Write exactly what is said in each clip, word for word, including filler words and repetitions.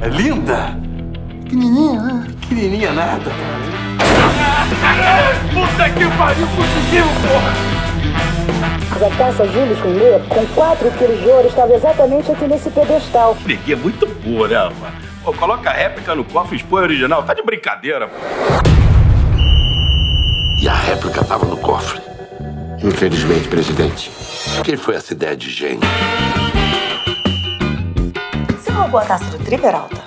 linda. Pequenininha, né? Pequenininha nada. Puta que pariu, conseguimos, porra! A caça Júlio Chumê, com quatro quilos de ouro, estava exatamente aqui nesse pedestal. Peguei muito boa, né, rapaz? Pô, coloca a réplica no cofre e expõe a original. Tá de brincadeira, pô. E a réplica tava no cofre. Infelizmente, presidente. Quem foi essa ideia de gênio? Você roubou a taça do tri, Peralta?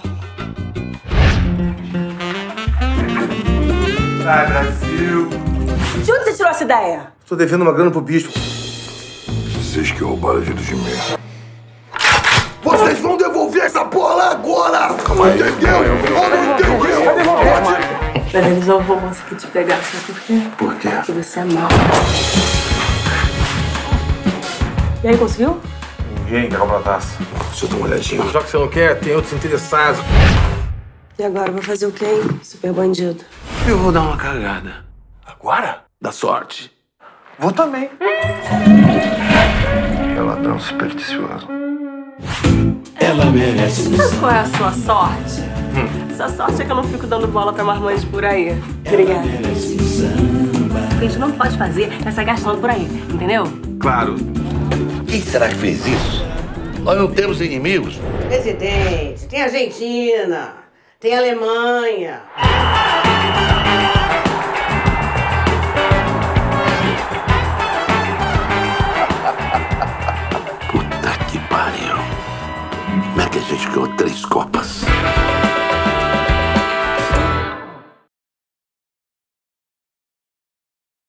Ai, Brasil. De onde você tirou essa ideia? Tô devendo uma grana pro bispo. Vocês que roubaram o de mim. Vocês vão devolver essa porra lá agora! Calma aí. Entendeu? Não entendeu? Mas eles não vão conseguir te pegar, sabe por quê? Por quê? Porque você é mau. E aí, conseguiu? Ninguém quer comprar a taça. Deixa eu dar uma olhadinha. Já que você não quer, tem outros interessados. E agora, vou fazer o quê, hein? Super bandido. Eu vou dar uma cagada. Agora? Dá sorte. Vou também. É ladrão supersticioso. Ela merece. Sabe qual é a sua sorte? Hum. Sua sorte é que eu não fico dando bola pra marmanjos por aí. Obrigada. O que a gente não pode fazer é sair gastando por aí, entendeu? Claro. Quem será que fez isso? Nós não temos inimigos. Presidente, tem Argentina, tem Alemanha. Puta que pariu. Como é que a gente ganhou três copas?